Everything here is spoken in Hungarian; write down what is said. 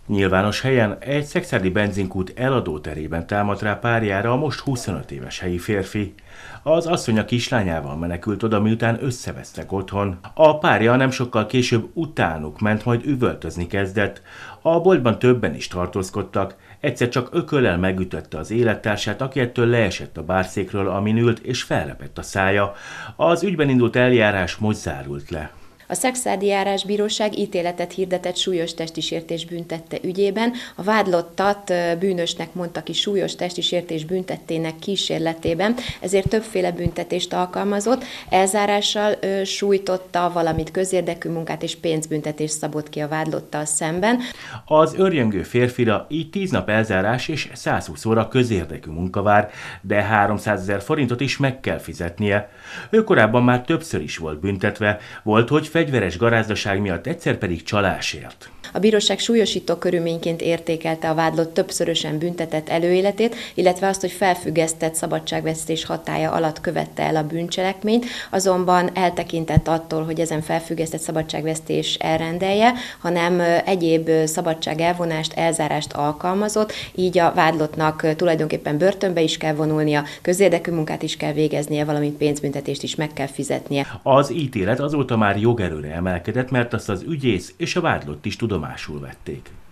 Nyilvános helyen egy szekszárdi benzinkút eladó terében támadt rá párjára a most 25 éves helyi férfi. Az asszony a kislányával menekült oda, miután összevesztek otthon. A párja nem sokkal később utánuk ment, majd üvöltözni kezdett. A boltban többen is tartózkodtak. Egyszer csak ököllel megütötte az élettársát, aki ettől leesett a bárszékről, amin ült, és felrepett a szája. Az ügyben indult eljárás most zárult le. A szekszárdi járásbíróság ítéletet hirdetett súlyos testi sértés büntette ügyében. A vádlottat bűnösnek mondta ki súlyos testi sértés büntettének kísérletében, ezért többféle büntetést alkalmazott. Elzárással sújtotta, valamint közérdekű munkát és pénzbüntetést szabott ki a vádlottal szemben. Az örjöngő férfira így 10 nap elzárás és 120 óra közérdekű munka vár, de 300 000 forintot is meg kell fizetnie. Ő korábban már többször is volt büntetve, volt, hogy fegyveres garázdaság miatt, egyszer pedig csalásért. A bíróság súlyosító körülményként értékelte a vádlott többszörösen büntetett előéletét, illetve azt, hogy felfüggesztett szabadságvesztés hatálya alatt követte el a bűncselekményt, azonban eltekintett attól, hogy ezen felfüggesztett szabadságvesztés elrendelje, hanem egyéb szabadságelvonást, elzárást alkalmazott, így a vádlottnak tulajdonképpen börtönbe is kell vonulnia, közérdekű munkát is kell végeznie, valamint pénzbüntetést is meg kell fizetnie. Az ítélet azóta már jogerőre emelkedett, mert azt az ügyész és a vádlott is tudomásul vették.